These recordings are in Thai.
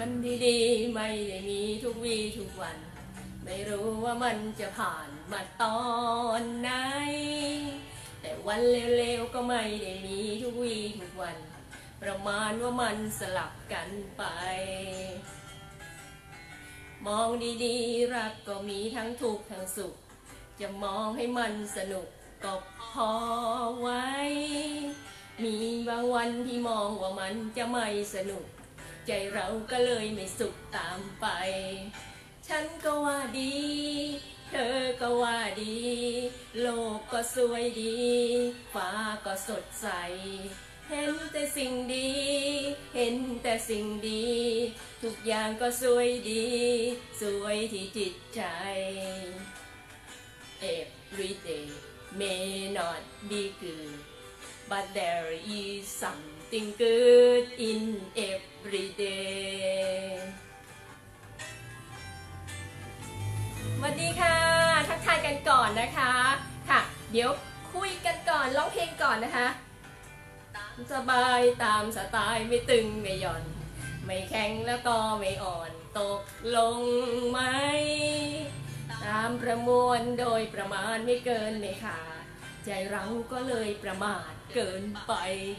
วันดีๆไม่ได้มีทุกวี่ทุกวันไม่รู้ว่ามันจะผ่านมาตอนไหนแต่วันเลวๆก็ไม่ได้มีทุกวี่ทุกวันประมาณว่ามันสลับกันไปมองดีๆรักก็มีทั้งทุกข์ทั้งสุขจะมองให้มันสนุกก็พอไว้มีบางวันที่มองว่ามันจะไม่สนุกใจเราก็เลยไม่สุขตามไปฉันก็ว่าดีเธอก็ว่าดีโลกก็สวยดีฟ้าก็สดใสเห็นแต่สิ่งดีเห็นแต่สิ่งดีทุกอย่างก็สวยดีสวยที่จิตใจ Every day may not be good but there is something good in every day สวัสดีค่ะทักทายกันก่อนนะคะค่ะเดี๋ยวคุยกันก่อนร้องเพลงก่อนนะคะสบายตามสไตล์ไม่ตึงไม่หย่อนไม่แข็งแล้วก็ไม่อ่อนตกลงไหมตามประมวลโดยประมาณไม่เกินไม่ขาดใจเราก็เลยประมาทเกินไป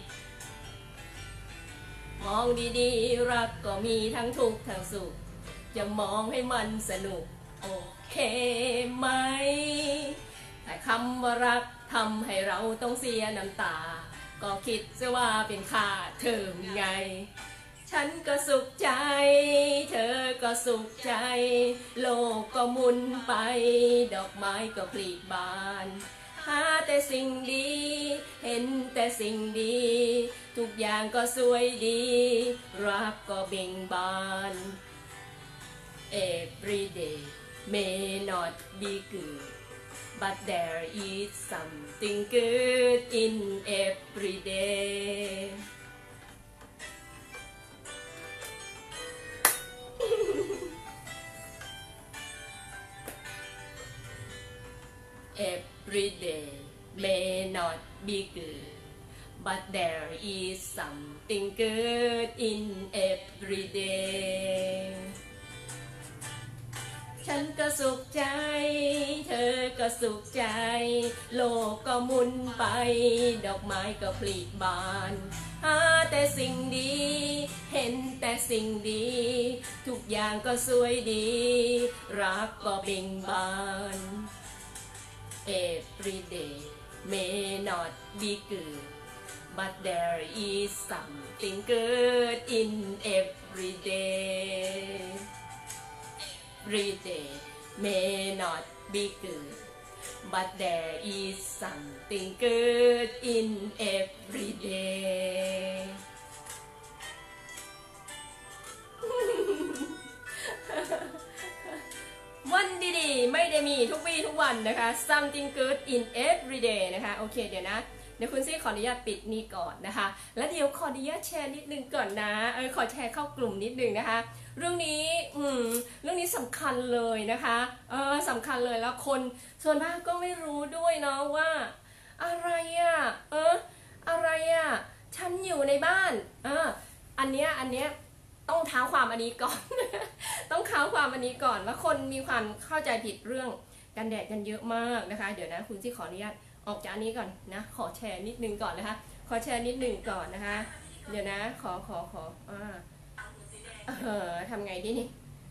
มองดีๆรักก็มีทั้งทุกข์ทั้งสุขจะมองให้มันสนุกโอเคไหมแต่คำว่ารักทำให้เราต้องเสียน้ำตาก็คิดซะว่าเป็นค่าเทอมไงฉันก็สุขใจเธอก็สุขใจโลกก็หมุนไปดอกไม้ก็ผลิบานหาแต่สิ่งดีเห็นแต่สิ่งดีทุกอย่างก็สวยดีรักก็เบ่งบาน Every day may not be good but there is something good in every day Every day may not be good but there is something good in every day ฉันก็สุขใจเธอก็สุขใจโลกก็หมุนไปดอกไม้ก็ผลิบานหาแต่สิ่งดีเห็นแต่สิ่งดีทุกอย่างก็สวยดีรักก็เบ่งบาน Every day may not be good but there is something good in every day Every day may not be good but there is something good in every day วันดีๆไม่ได้มีทุกวี่ทุกวันนะคะ something good in every day นะคะโอเคเดี๋ยวคุณซี่ขออนุญาตปิดนี้ก่อนนะคะแล้วเดี๋ยวขออนุญาตแชร์นิดนึงก่อนนะขอแชร์เข้ากลุ่มนิดนึงนะคะเรื่องนี้สำคัญเลยนะคะสำคัญเลยแล้วคนส่วนมากก็ไม่รู้ด้วยเนาะว่าอะไรอะไรฉันอยู่ในบ้านอันเนี้ยต้องเท้าความอันนี้ก่อน ต้องเท้าความอันนี้ก่อนว่าคนมีความเข้าใจผิดเรื่องกันแดดกันเยอะมากนะคะเดี๋ยวนะคุณที่ขออนุญาตออกจากอันนี้ก่อนนะขอแชร์นิดนึงก่อนนะคะขอแชร์นิดนึงก่อนนะคะเดี๋ยวนะขอทำไงดีนี่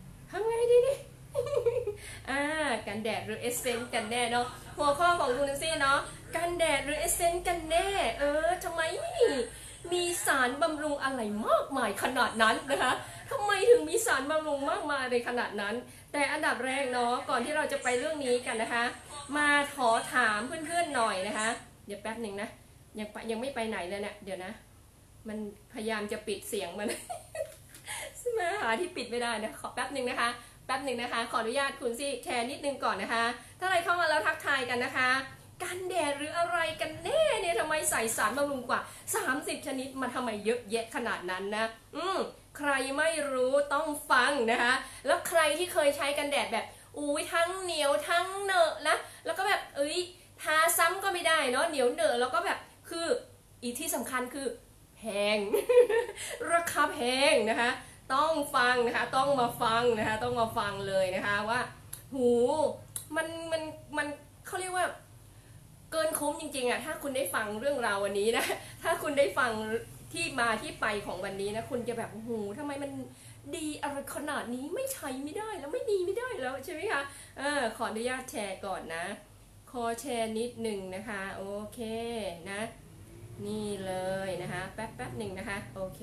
กันแดดหรือเอสเซนต์กันแน่เนาะหัวข้อของคุณซี่เนาะกันแดดหรือเอสเซนต์กันแน่ทำไมมีสารบำรุงอะไรมากมายขนาดนั้นนะคะทำไมถึงมีสารบำรุงมากมายในขนาดนั้นแต่อันดับแรกเนาะก่อนที่เราจะไปเรื่องนี้กันนะคะมาขอถามเพื่อนๆหน่อยนะคะเดี๋ยวแป๊บหนึ่งนะยังไม่ไปไหนเลยเนี่ยเดี๋ยวนะมันพยายามจะปิดเสียงมัน มาหาที่ปิดไม่ได้นะขอแป๊บหนึ่งนะคะขออนุญาตคุณซี่แชร์นิดนึงก่อนนะคะถ้าใครเข้ามาแล้วทักทายกันนะคะกันแดดหรืออะไรกันแน่เนี่ยทำไมใส่สารบำรุงกว่า30ชนิดมาทำไมเยอะแยะขนาดนั้นนะใครไม่รู้ต้องฟังนะคะแล้วใครที่เคยใช้กันแดดแบบทั้งเหนียวทั้งเหนอะนะแล้วก็แบบทาซ้ำก็ไม่ได้เนาะเหนียวเหนอะแล้วก็แบบคืออีกที่สำคัญคือแพง ราคาแพงนะคะต้องฟังนะคะต้องมาฟังนะคะต้องมาฟังเลยนะคะว่าหูมันเขาเรียกว่าเกินคุ้มจริงๆอ่ะถ้าคุณได้ฟังเรื่องราววันนี้นะถ้าคุณได้ฟังที่มาที่ไปของวันนี้นะคุณจะแบบหูทำไมมันดีอะไรขนาดนี้ไม่ใช้ไม่ได้แล้วไม่ดีไม่ได้แล้วใช่ไหมคะขออนุญาตแชร์ก่อนนะขอแชร์นิดหนึ่งนะคะโอเคนะนี่เลยนะคะแป๊บหนึ่งนะคะโอเค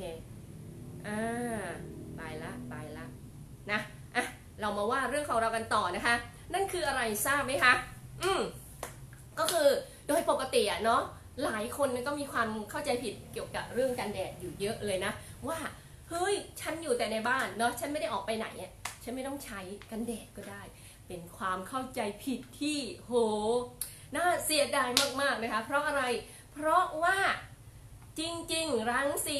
ไปละนะเรามาว่าเรื่องของเรากันต่อนะคะนั่นคืออะไรทราบไหมคะก็คือโดยปกติเนาะหลายคนก็มีความเข้าใจผิดเกี่ยวกับเรื่องกันแดดอยู่เยอะเลยนะว่าเฮ้ยฉันอยู่แต่ในบ้านเนาะฉันไม่ได้ออกไปไหนฉันไม่ต้องใช้กันแดดก็ได้เป็นความเข้าใจผิดที่โหน่าเสียดายมากๆนะคะเพราะอะไรเพราะว่าจริงๆรังสี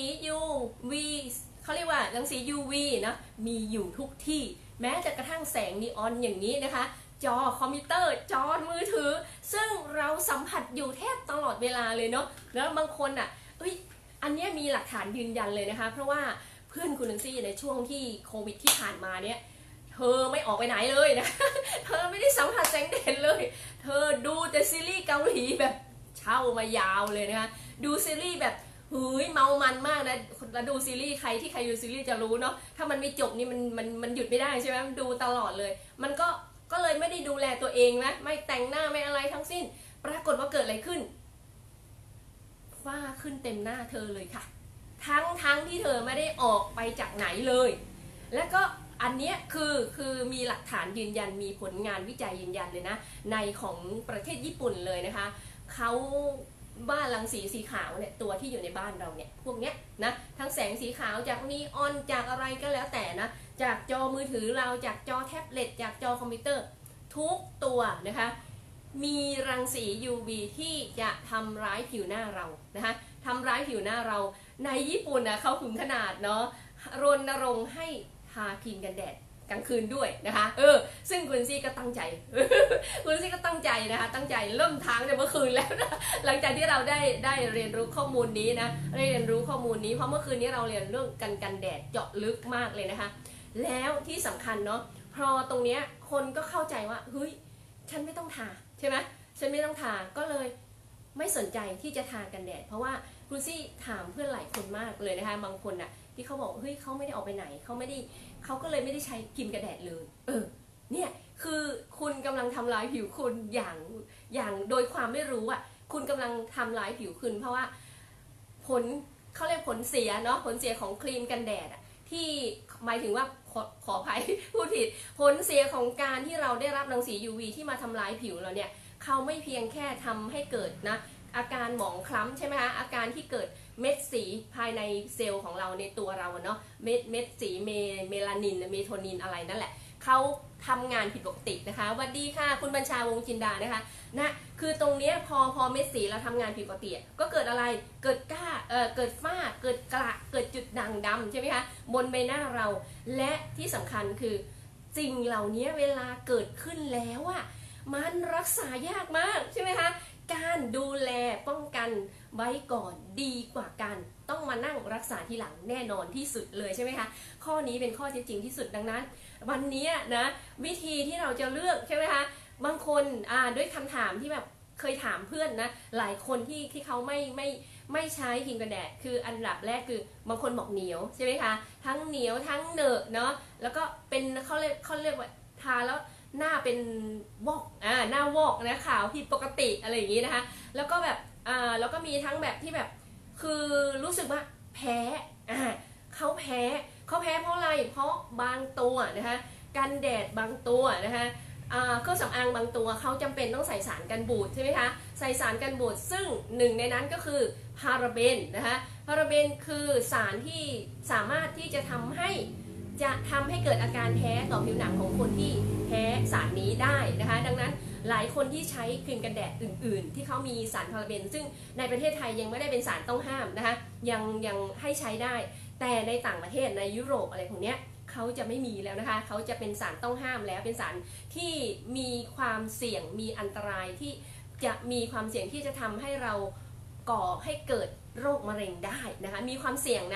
UV เขาเรียกว่ารังสี UV นะมีอยู่ทุกที่แม้จะกระทั่งแสงนีออนอย่างนี้นะคะจอคอมพิวเตอร์จอมือถือซึ่งเราสัมผัสอยู่แทบตลอดเวลาเลยเนาะแล้วบางคนอันนี้มีหลักฐานยืนยันเลยนะคะเพราะว่าเพื่อนคุณนันซี่ในช่วงที่โควิดที่ผ่านมาเนี่ยเธอไม่ออกไปไหนเลยนะเธอไม่ได้สัมผัสแสงแดดเลยเธอดูแต่ซีรีส์เกาหลีแบบเช่ามายาวเลยนะคะดูซีรีส์แบบเมามันมากนะแล้วดูซีรีส์ใครดูซีรีส์จะรู้เนาะถ้ามันไม่จบนี่มันหยุดไม่ได้ใช่ไหมมันดูตลอดเลยมันก็เลยไม่ได้ดูแลตัวเองนะไม่แต่งหน้าไม่อะไรทั้งสิ้นปรากฏว่าเกิดอะไรขึ้นฝ้าขึ้นเต็มหน้าเธอเลยค่ะทั้งที่เธอไม่ได้ออกไปจากไหนเลยและก็อันนี้คือมีหลักฐานยืนยันมีผลงานวิจัยยืนยันเลยนะในของประเทศญี่ปุ่นเลยนะคะเขาบ้านรังสีสีขาวเนี่ยตัวที่อยู่ในบ้านเราเนี่ยพวกเนี้ยนะทั้งแสงสีขาวจากนีออนจากอะไรก็แล้วแต่นะจากจอมือถือเราจากจอแท็บเล็ตจากจอคอมพิวเตอร์ทุกตัวนะคะมีรังสี UV ที่จะทำร้ายผิวหน้าเรานะคะทำร้ายผิวหน้าเราในญี่ปุ่นนะเขาถึงขนาดเนาะรณรงค์ให้ทาครีมกันแดดกลางคืนด้วยนะคะซึ่งคุณซี่ก็ตั้งใจคุณซี่ก็ตั้งใจนะคะตั้งใจเริ่มทางในเมื่อคืนแล้วนะหลังจากที่เราได้เรียนรู้ข้อมูลนี้นะได้เรียนรู้ข้อมูลนี้เพราะเมื่อคืนนี้เราเรียนเรื่องกันแดดเจาะลึกมากเลยนะคะแล้วที่สำคัญเนาะพอตรงเนี้ยคนก็เข้าใจว่าเฮ้ยฉันไม่ต้องทาใช่ไหมฉันไม่ต้องทาก็เลยไม่สนใจที่จะทากันแดดเพราะว่าคุณซี่ถามเพื่อนหลายคนมากเลยนะคะบางคนที่เขาบอกเฮ้ยเขาไม่ได้ออกไปไหนเขาก็เลยไม่ได้ใช้ครีมกันแดดเลยเนี่ยคือคุณกำลังทำร้ายผิวคุณอย่างโดยความไม่รู้คุณกำลังทำร้ายผิวคุณเพราะว่าเขาเรียกผลเสียเนาะผลเสียของครีมกันแดดที่หมายถึงว่าขออภัยพูดผิดผลเสียของการที่เราได้รับรังสี UV ที่มาทำร้ายผิวเราเนี่ยเขาไม่เพียงแค่ทำให้เกิดนะอาการหมองคล้ำใช่ไหมคะอาการที่เกิดเม็ดสีภายในเซลล์ของเราในตัวเราเนาะเม็ดสีเมลานินเมโทนินอะไรนั่นแหละเขาทำงานผิดปกตินะคะสวัสดีค่ะคุณบัญชาวงจินดานะคะคือตรงเนี้ยพอเม็ดสีเราทำงานผิดปกติก็เกิดอะไรเกิดเกิดฝ้าเกิดกระเกิดจุดด่างดำใช่ไหมคะบนใบหน้าเราและที่สำคัญคือสิ่งเหล่านี้เวลาเกิดขึ้นแล้วมันรักษายากมากใช่ไหมคะการดูแลป้องกันไว้ก่อนดีกว่าการต้องมานั่งรักษาทีหลังแน่นอนที่สุดเลยใช่ไหมคะข้อนี้เป็นข้อเท็จจริงที่สุดดังนั้นวันนี้นะวิธีที่เราจะเลือกใช่ไหมคะบางคนด้วยคำถามที่แบบเคยถามเพื่อนนะหลายคนที่เขาไม่ใช้ครีมกันแดดคืออันดับแรกคือบางคนบอกเหนียวใช่ไหมคะทั้งเหนียวทั้งเหนอะเนาะแล้วก็เป็นเขาเรียกว่าทาแล้วหน้าเป็นวอกหน้าวอกนะขาวผิดปกติอะไรอย่างนี้นะคะแล้วก็แบบแล้วก็มีทั้งแบบที่แบบคือรู้สึกว่าแพ้เขาแพ้เพราะอะไรเพราะบางตัวนะคะกันแดดบางตัวนะคะเครื่องสำอางบางตัวเขาจำเป็นต้องใส่สารกันบูดใช่ไหมคะใส่สารกันบูดซึ่งหนึ่งในนั้นก็คือพาราเบนนะคะพาราเบนคือสารที่สามารถที่จะทำให้เกิดอาการแพ้ต่อผิวหนังของคนที่แพ้สารนี้ได้นะคะดังนั้นหลายคนที่ใช้ครีมกันแดดอื่นๆที่เขามีสารพาราเบนซึ่งในประเทศไทยยังไม่ได้เป็นสารต้องห้ามนะคะยังให้ใช้ได้แต่ในต่างประเทศในยุโรปอะไรพวกนี้เขาจะไม่มีแล้วนะคะเขาจะเป็นสารต้องห้ามแล้วเป็นสารที่มีความเสี่ยงมีอันตรายที่จะมีความเสี่ยงที่จะทำให้เราก่อให้เกิดโรคมะเร็งได้นะคะมีความเสี่ยงนะ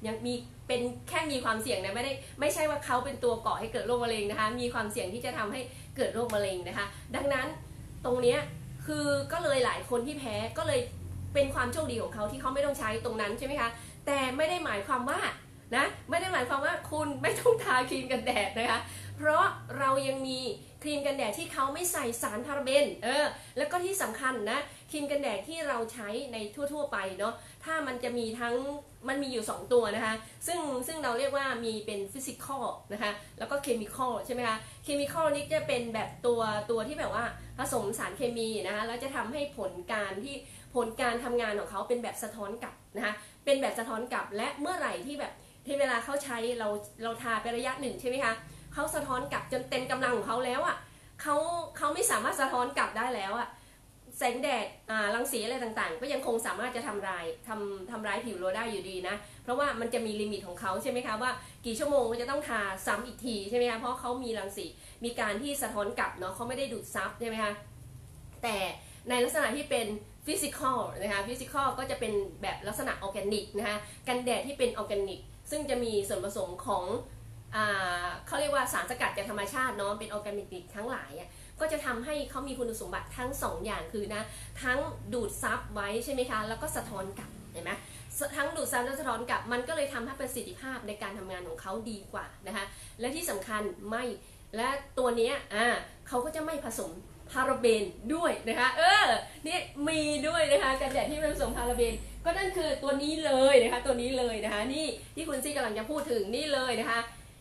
ยังมีเป็นแค่มีความเสี่ยงนะไม่ใช่ว่าเขาเป็นตัวก่อให้เกิดโรคมะเร็งนะคะมีความเสี่ยงที่จะทำให้เกิดโรคมะเร็งนะคะดังนั้นตรงเนี้ยคือก็เลยหลายคนที่แพ้ก็เลยเป็นความโชคดีของเขาที่เขาไม่ต้องใช้ตรงนั้นใช่ไหมคะแต่ไม่ได้หมายความว่านะไม่ได้หมายความว่าคุณไม่ต้องทาครีมกันแดดนะคะเพราะเรายังมีครีมกันแดดที่เขาไม่ใส่สารพาราเบนแล้วก็ที่สำคัญนะครีมกันแดดที่เราใช้ในทั่วๆไปเนาะถ้ามันจะมีมันมีอยู่2ตัวนะคะซึ่งเราเรียกว่ามีเป็นฟิสิกอลนะคะแล้วก็เคมีคอลใช่ไหมคะเคมีคอลนี่จะเป็นแบบตัวที่แบบว่าผสมสารเคมีนะคะแล้วจะทำให้ผลการทำงานของเขาเป็นแบบสะท้อนกลับนะคะเป็นแบบสะท้อนกลับและเมื่อไหร่ที่แบบที่เวลาเขาใช้เราทาไประยะหนึ่งใช่ไหมคะเขาสะท้อนกลับจนเต็มกำลังของเขาแล้วอ่ะเขาไม่สามารถสะท้อนกลับได้แล้วอ่ะแสงแดดรังสีอะไรต่างๆก็ยังคงสามารถจะทำร้ายผิวเราได้อยู่ดีนะเพราะว่ามันจะมีลิมิตของเขาใช่ไหมคะว่ากี่ชั่วโมงมันจะต้องทาซ้ำอีกทีใช่ไหมคะเพราะเขามีรังสีมีการที่สะท้อนกลับเนาะเขาไม่ได้ดูดซับใช่ไหมคะแต่ในลักษณะที่เป็นฟิสิกอลนะคะฟิสิกอลก็จะเป็นแบบลักษณะออร์แกนิกนะคะกันแดดที่เป็นออร์แกนิกซึ่งจะมีส่วนผสมของเขาเรียกว่าสารสกัดจากธรรมชาติเนาะเป็นออร์แกนิกทั้งหลายก็จะทำให้เขามีคุณสมบัติทั้ง2อย่างคือนะทั้งดูดซับไว้ใช่ไหมคะแล้วก็สะท้อนกลับเห็นไหมทั้งดูดซับและสะท้อนกลับมันก็เลยทำให้ประสิทธิภาพในการทำงานของเขาดีกว่านะคะและที่สำคัญและตัวนี้เขาก็จะไม่ผสมพาราเบนด้วยนะคะนี่มีด้วยนะคะกันแดดที่ไม่ผสมพาราเบนก็นั่นคือตัวนี้เลยนะคะตัวนี้เลยนะคะนี่ที่คุณซี่กำลังจะพูดถึงนี่เลยนะคะ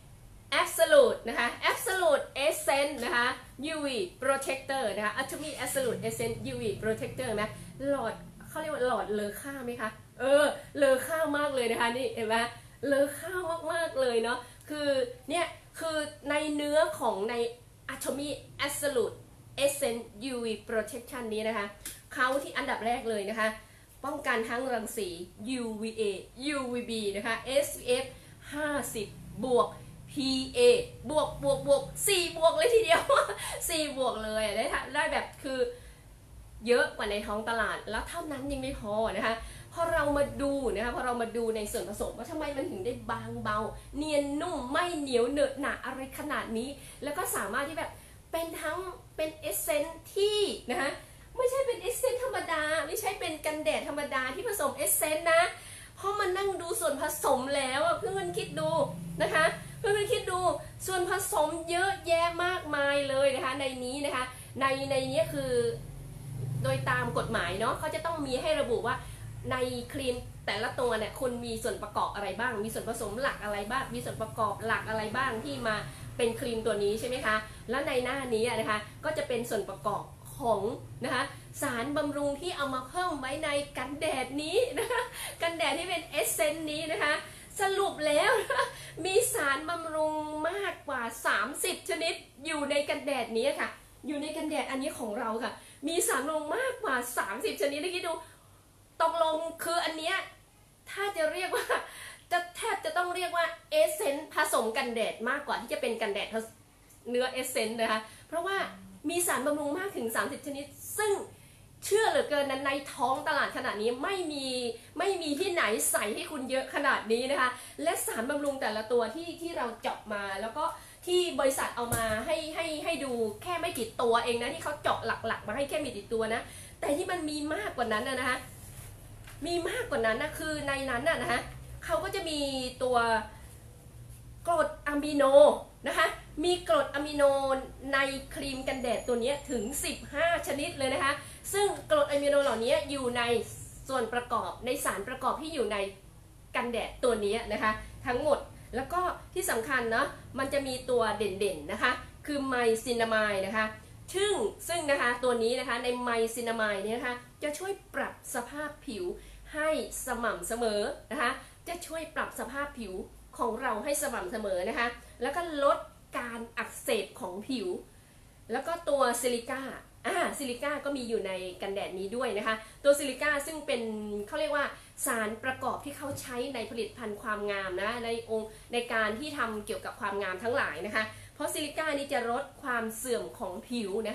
Absolute นะคะ Absolute Essence นะคะ UV Protector นะคะ Atomic Absolute Essence UV Protector นะหลอดเขาเรียกว่าหลอดเลอค่าไหมคะเลอค่ามากเลยนะคะนี่เห็นไหมเลอค่ามากๆเลยเนาะคือเนี่ยคือในเนื้อของใน Atomic Absolute Essence UV Protection นี้นะคะเขาที่อันดับแรกเลยนะคะป้องกันทั้งรังสี UVA UVB นะคะ SPF 50 บวก PA บวก4 บวกเลยทีเดียว 4 บวกเลยได้แบบคือเยอะกว่าในท้องตลาดแล้วเท่านั้นยังไม่พอนะคะพอเรามาดูในส่วนผสมว่าทำไมมันถึงได้บางเบาเนียนนุ่มไม่เหนียวเหนอะหนะอะไรขนาดนี้แล้วก็สามารถที่แบบเป็นเอเซนส์ที่นะคะไม่ใช่เป็นเอเซนส์ธรรมดาไม่ใช่เป็นกันแดดธรรมดาที่ผสมเอเซนส์นะเพราะมันนั่งดูส่วนผสมแล้วเพื่อนคิดดูนะคะเพื่อนคิดดูส่วนผสมเยอะแยะมากมายเลยนะคะในนี้นะคะในนี้คือโดยตามกฎหมายเนาะเขาจะต้องมีให้ระบุว่าในครีมแต่ละตัวเนี่ยคุณมีส่วนประกอบอะไรบ้างมีส่วนผสมหลักอะไรบ้างมีส่วนประกอบหลักอะไรบ้างที่มาเป็นครีมตัวนี้ใช่ไหมคะแล้วในหน้านี้นะคะก็จะเป็นส่วนประกอบของนะคะสารบำรุงที่เอามาเพิ่มไว้ในกันแดดนี้นะคะกันแดดที่เป็นเอสเซนต์นี้นะคะสรุปแล้วมีสารบำรุงมากกว่า30ชนิดอยู่ในกันแดดนี้ค่ะอยู่ในกันแดดอันนี้ของเราค่ะมีสารบำรุงมากกว่า30ชนิดที่คิดดูตกลงคืออันเนี้ยถ้าจะเรียกว่าแทบจะต้องเรียกว่าเอเซนต์ผสมกันแดดมากกว่าที่จะเป็นกันแดดเนื้อเอเซนต์นะคะเพราะว่ามีสารบำรุงมากถึง30ชนิดซึ่งเชื่อเหลือเกินนั้นในท้องตลาดขนาดนี้ไม่มีที่ไหนใส่ให้คุณเยอะขนาดนี้นะคะและสารบำรุงแต่ละตัวที่เราเจาะมาแล้วก็ที่บริษัทเอามาให้ดูแค่ไม่กี่ตัวเองนะที่เขาเจาะหลักๆมาให้แค่ไม่กี่ตัวนะแต่ที่มันมีมากกว่านั้นนะคะมีมากกว่านั้นนะคือในนั้นนะคะเขาก็จะมีตัวกรดอะมิโนนะคะมีกรดอะมิโนในครีมกันแดดตัวนี้ถึง15ชนิดเลยนะคะซึ่งกรดอะมิโนเหล่านี้อยู่ในส่วนประกอบในสารประกอบที่อยู่ในกันแดดตัวนี้นะคะทั้งหมดแล้วก็ที่สำคัญเนาะมันจะมีตัวเด่นๆนะคะคือไมซินามายนะคะซึ่งนะคะตัวนี้นะคะในไมซินามายเนี่ยนะคะจะช่วยปรับสภาพผิวให้สม่ำเสมอนะคะจะช่วยปรับสภาพผิวของเราให้สม่ำเสมอนะคะแล้วก็ลดการอักเสบของผิวแล้วก็ตัวซิลิก้าก็มีอยู่ในกันแดดนี้ด้วยนะคะตัวซิลิก้าซึ่งเป็นเขาเรียกว่าสารประกอบที่เขาใช้ในผลิตภัณฑ์ความงามนะในการที่ทำเกี่ยวกับความงามทั้งหลายนะคะเพราะซิลิก้านี้จะลดความเสื่อมของผิวนะคะ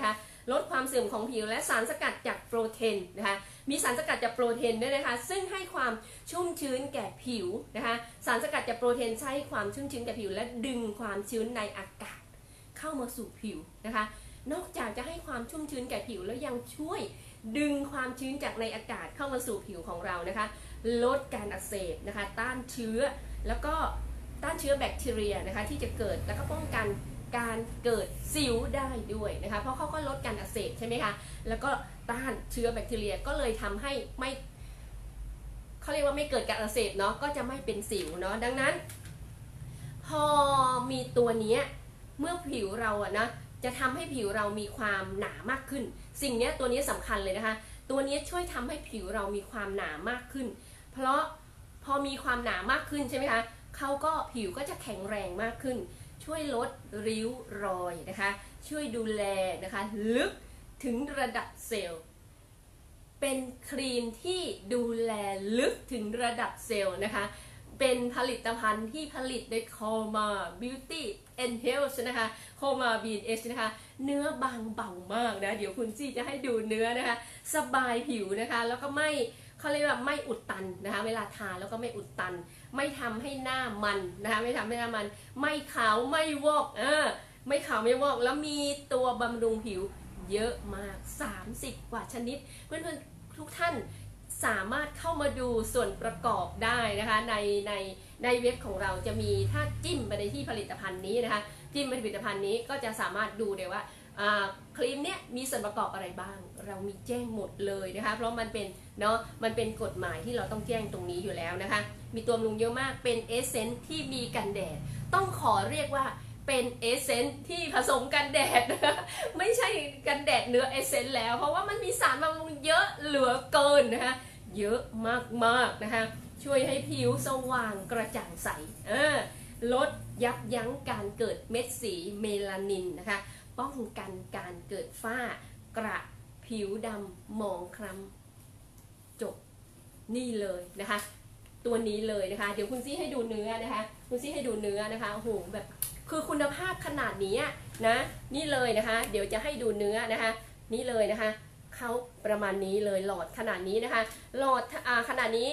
ลดความเสื่อมของผิวและสารสกัดจากโปรตีนนะคะมีสารสกัดจากโปรตีนด้วยนะคะซึ่งให้ความชุ่มชื้นแก่ผิวนะคะสารสกัดจากโปรตีนให้ความชุ่มชื้นแก่ผิวและดึงความชื้นในอากาศเข้ามาสู่ผิวนะคะนอกจากจะให้ความชุ่มชื้นแก่ผิวแล้วยังช่วยดึงความชื้นจากในอากาศเข้ามาสู่ผิวของเรานะคะลดการอักเสบนะคะต้านเชื้อแล้วก็ต้านเชื้อแบคทีเรียนะคะที่จะเกิดแล้วก็ป้องกันการเกิดสิวได้ด้วยนะคะเพราะเขาก็ลดการอักเสบใช่ไหมคะแล้วก็ต้านเชื้อแบคทีเรียก็เลยทำให้ไม่เขาเรียกว่าไม่เกิดการอักเสบเนาะก็จะไม่เป็นสิวเนาะดังนั้นพอมีตัวนี้เมื่อผิวเราอะนะจะทำให้ผิวเรามีความหนามากขึ้นสิ่งนี้ตัวนี้สำคัญเลยนะคะตัวนี้ช่วยทำให้ผิวเรามีความหนามากขึ้นเพราะพอมีความหนามากขึ้นใช่ไหมคะเขาก็ผิวก็จะแข็งแรงมากขึ้นช่วยลดริ้วรอยนะคะช่วยดูแลนะคะลึกถึงระดับเซลล์เป็นครีมที่ดูแลลึกถึงระดับเซลล์นะคะเป็นผลิตภัณฑ์ที่ผลิตโดย Coma Beauty and Health นะคะ Coma B&H นะคะเนื้อบางเบามากนะเดี๋ยวคุณจี้จะให้ดูเนื้อนะคะสบายผิวนะคะแล้วก็ไม่เขาเรียกว่าไม่อุดตันนะคะเวลาทาแล้วก็ไม่อุดตันไม่ทำให้หน้ามันนะคะไม่ทำให้หน้ามันไม่ขาวไม่วอกไม่ขาวไม่วอกแล้วมีตัวบำรุงผิวเยอะมาก30กว่าชนิดเพื่อนๆทุกท่านสามารถเข้ามาดูส่วนประกอบได้นะคะในเว็บของเราจะมีถ้าจิ้มไปในที่ผลิตภัณฑ์นี้นะคะจิ้มไปผลิตภัณฑ์นี้ก็จะสามารถดูได้ว่าครีมเนี้ยมีส่วนประกอบอะไรบ้างเรามีแจ้งหมดเลยนะคะเพราะมันเป็นเนาะมันเป็นกฎหมายที่เราต้องแจ้งตรงนี้อยู่แล้วนะคะมีตัวบำรุงเยอะมากเป็นเอเซนส์ที่มีกันแดดต้องขอเรียกว่าเป็นเอเซนส์ที่ผสมกันแดดนะคะไม่ใช่กันแดดเนื้อเอเซนส์แล้วเพราะว่ามันมีสารบำรุงเยอะเหลือเกินนะคะเยอะมากๆนะคะช่วยให้ผิวสว่างกระจ่างใสลดยับยั้งการเกิดเม็ดสีเมลานินนะคะป้องกันการเกิดฝ้ากระผิวดำหมองคล้ำจบนี่เลยนะคะตัวนี้เลยนะคะเดี๋ยวคุณซี่ให้ดูเนื้อนะคะคุณซี่ให้ดูเนื้อนะคะโอ้โหแบบคือคุณภาพขนาดนี้นะนี่เลยนะคะเดี๋ยวจะให้ดูเนื้อนะคะนี่เลยนะคะเขาประมาณนี้เลยหลอดขนาดนี้นะคะหลอดขนาดนี้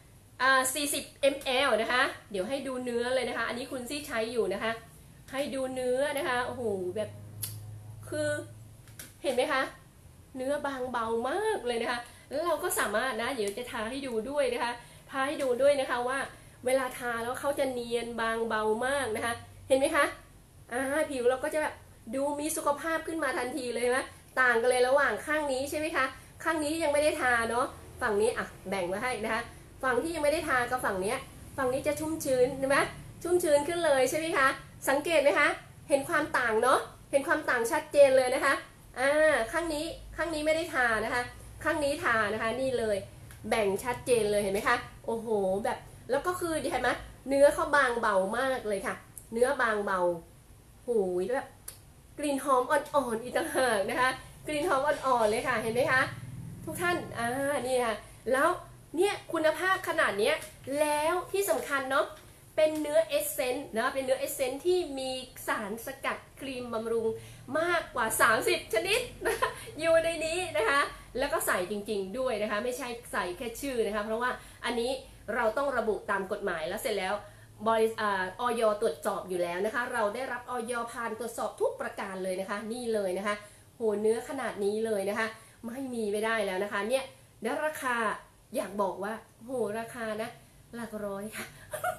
40 ml นะคะเดี๋ยวให้ดูเนื้อเลยนะคะอันนี้คุณซี่ใช้อยู่นะคะให้ดูเนื้อนะคะโอ้โหแบบคือเห็นไหมคะเนื้อบางเบามากเลยนะคะแล้วเราก็สามารถนะเดี๋ยวจะทาให้ดูด้วยนะคะทาให้ดูด้วยนะคะว่าเวลาทาแล้วเขาจะเนียนบางเบามากนะคะเห็นไหมคะผิวเราก็จะแบบดูมีสุขภาพขึ้นมาทันทีเลยนะต่างกันเลยระหว่างข้างนี้ใช่ไหมคะข้างนี้ที่ยังไม่ได้ทาเนาะฝั่งนี้แบ่งมาให้นะคะฝั่งที่ยังไม่ได้ทากับฝั่งนี้จะชุ่มชื้นใช่ไหมชุ่มชื้นขึ้นเลยใช่ไหมคะสังเกตไหมคะเห็นความต่างเนาะเห็นความต่างชัดเจนเลยนะคะข้างนี้ไม่ได้ทานะคะข้างนี้ทานะคะนี่เลยแบ่งชัดเจนเลยเห็นไหมคะโอ้โหแบบแล้วก็คือเห็นไหมเนื้อเขาบางเบามากเลยค่ะเนื้อบางเบาหูยแบบกลิ่นหอมอ่อนๆอีกต่างหากนะคะกลิ่นหอมอ่อนๆเลยค่ะเห็นไหมคะทุกท่านนี่ค่ะแล้วเนี่ยคุณภาพขนาดนี้แล้วที่สำคัญเนาะเป็นเนื้อเอสเซนต์นะเป็นเนื้อเอสเซนต์ที่มีสารสกัดครีมบำรุงมากกว่า30ชนิดนะคะอยู่ในนี้นะคะแล้วก็ใส่จริงๆด้วยนะคะไม่ใช่ใส่แค่ชื่อนะคะเพราะว่าอันนี้เราต้องระบุตามกฎหมายแล้วเสร็จแล้วอย.ตรวจสอบอยู่แล้วนะคะเราได้รับอย.ผ่านตรวจสอบทุกประการเลยนะคะนี่เลยนะคะโหเนื้อขนาดนี้เลยนะคะไม่ได้แล้วนะคะเนี่ยแล้วราคาอยากบอกว่าโหราคานะหลักร้อยค่ะ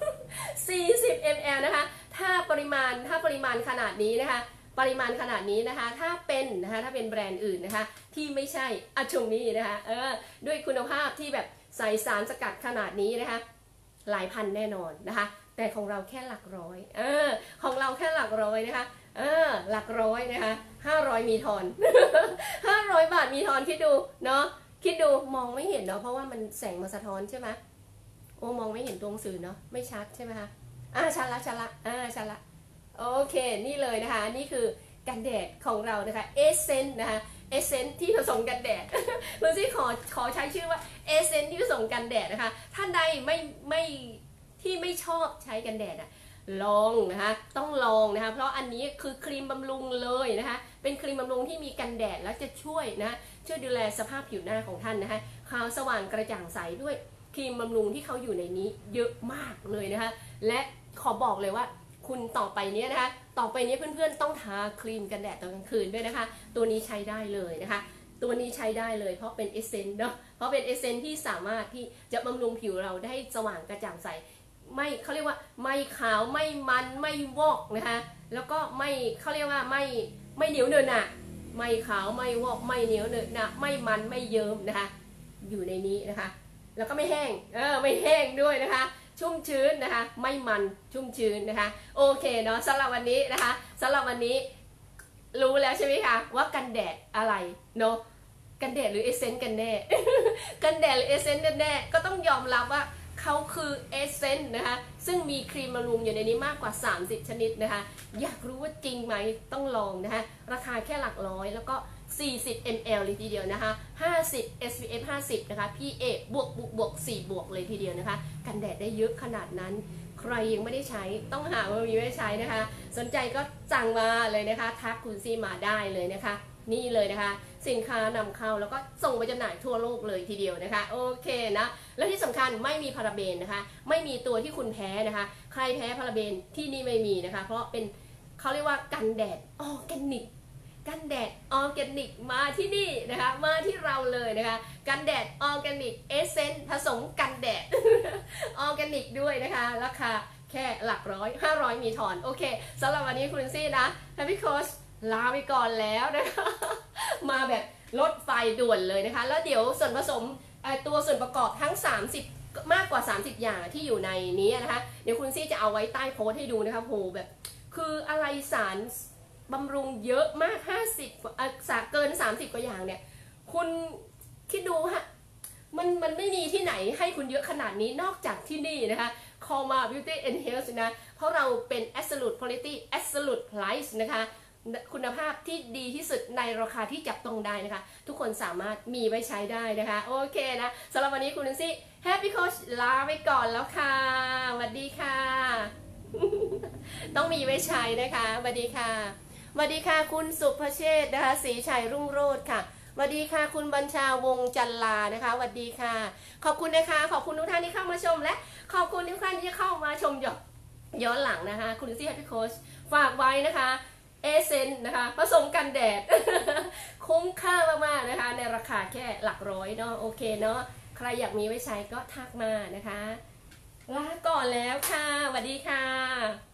40 ml นะคะถ้าปริมาณขนาดนี้นะคะปริมาณขนาดนี้นะคะถ้าเป็นแบรนด์อื่นนะคะที่ไม่ใช่ชงนี้นะคะด้วยคุณภาพที่แบบใส่สารสกัดขนาดนี้นะคะหลายพันแน่นอนนะคะแต่ของเราแค่หลักร้อยของเราแค่หลักร้อยนะคะหลักร้อยนะคะ500มีทอน500 บาทมีทอนคิดดูเนาะคิดดูมองไม่เห็นเนาะเพราะว่ามันแสงมาสะท้อนใช่ไหมโอ้มองไม่เห็นตัวหนังสือเนาะไม่ชัดใช่ไหมคะชัดละโอเคนี่เลยนะคะนี่คือกันแดดของเรานะคะเอเซนต์นะคะเอเซนต์ที่ผสมกันแดดเพื่อนซี่ขอใช้ชื่อว่าเอเซนต์ที่ผสมกันแดดนะคะท่านใดไม่ชอบใช้กันแดดลองนะคะต้องลองนะคะเพราะอันนี้คือครีมบำรุงเลยนะคะเป็นครีมบำรุงที่มีกันแดดและจะช่วยนะช่วยดูแลสภาพผิวหน้าของท่านนะคะขาวสว่างกระจ่างใสด้วยครีมบำรุงที่เขาอยู่ในนี้เยอะมากเลยนะคะและขอบอกเลยว่าคุณต่อไปนี้นะคะต่อไปนี้เพื่อนๆต้องทาครีมกันแดดตอนกลางคืนด้วยนะคะตัวนี้ใช้ได้เลยนะคะตัวนี้ใช้ได้เลยเพราะเป็นเอเซนต์เนาะเพราะเป็นเอเซนต์ที่สามารถที่จะบำรุงผิวเราได้สว่างกระจ่างใสไม่เขาเรียกว่าไม่ขาวไม่มันไม่วอกนะคะแล้วก็ไม่เขาเรียกว่าไม่เหนียวเนอะหนะไม่ขาวไม่วอกไม่เหนียวเนอะหนะไม่มันไม่เยิ้มนะคะอยู่ในนี้นะคะแล้วก็ไม่แห้งไม่แห้งด้วยนะคะชุ่มชื้นนะคะไม่มันชุ่มชื้นนะคะโอเคเนาะสำหรับวันนี้นะคะสำหรับวันนี้รู้แล้วใช่ไหมคะว่ากันแดดอะไรเนาะกันแดดหรือเอเซนต์กันแน่ กันแดดหรือเอเซนต์กันแน่ก็ต้องยอมรับว่าเขาคือเอเซนต์นะคะซึ่งมีครีมบำรุงอยู่ในนี้มากกว่า30ชนิดนะคะอยากรู้ว่าจริงไหมต้องลองนะคะราคาแค่หลักร้อยแล้วก็40 ml เลยทีเดียวนะคะ50 SPF 50นะคะ PA บวก4บวกเลยทีเดียวนะคะกันแดดได้เยอะขนาดนั้นใครยังไม่ได้ใช้ต้องหาว่ามีไม่ใช้นะคะสนใจก็สั่งมาเลยนะคะทักคุณซีมาได้เลยนะคะนี่เลยนะคะสินค้านำเข้าแล้วก็ส่งไปจำหน่ายทั่วโลกเลยทีเดียวนะคะโอเคนะแล้วที่สำคัญไม่มีพาราเบนนะคะไม่มีตัวที่คุณแพ้นะคะใครแพ้พาราเบนที่นี่ไม่มีนะคะเพราะเป็นเขาเรียกว่ากันแดดออร์แกนิกกันแดดออร์แกนิกมาที่นี่นะคะมาที่เราเลยนะคะกันแดดออร์แกนิกเอเซนต์ผสมกันแดด ออร์แกนิกด้วยนะคะราคาแค่หลักร้อย500มีทอนโอเคสำหรับวันนี้คุณซี่นะHappy Coachลาไปก่อนแล้วนะคะมาแบบลดไฟด่วนเลยนะคะแล้วเดี๋ยวส่วนผสมตัวส่วนประกอบทั้ง30มากกว่า30อย่างที่อยู่ในนี้นะคะเดี๋ยวคุณซี่จะเอาไว้ใต้โพสต์ให้ดูนะคะโหแบบคืออะไรสารบำรุงเยอะมาก50เกิน30กว่าอย่างเนี่ยคุณคิดดูฮะมันไม่มีที่ไหนให้คุณเยอะขนาดนี้นอกจากที่นี่นะคะ Coma Beauty and Health นะเพราะเราเป็น Absolute Quality Absolute Price นะคะคุณภาพที่ดีที่สุดในราคาที่จับต้องได้นะคะทุกคนสามารถมีไว้ใช้ได้นะคะโอเคนะสำหรับวันนี้คุณนันซี่ Happy Coach ลาไปก่อนแล้วค่ะสวัสดีค่ะ ต้องมีไว้ใช้นะคะสวัสดีค่ะสวัสดีค่ะคุณสุภเชษฐ์นะคะศรีชัยรุ่งโรจน์ค่ะสวัสดีค่ะคุณบัญชาวงจันลานะคะสวัสดีค่ะขอบคุณนะคะขอบคุณทุกท่านที่เข้ามาชมและขอบคุณทุกท่านที่เข้ามาชมย้อนหลังนะคะคุณนันซี่ Happy Coach ฝากไว้นะคะเอเซนต์นะคะผสมกันแดด คุ้มค่ามากๆนะคะในราคาแค่หลักร้อยเนาะโอเคเนาะใครอยากมีไว้ใช้ก็ทักมานะคะลาก่อนแล้วค่ะสวัสดีค่ะ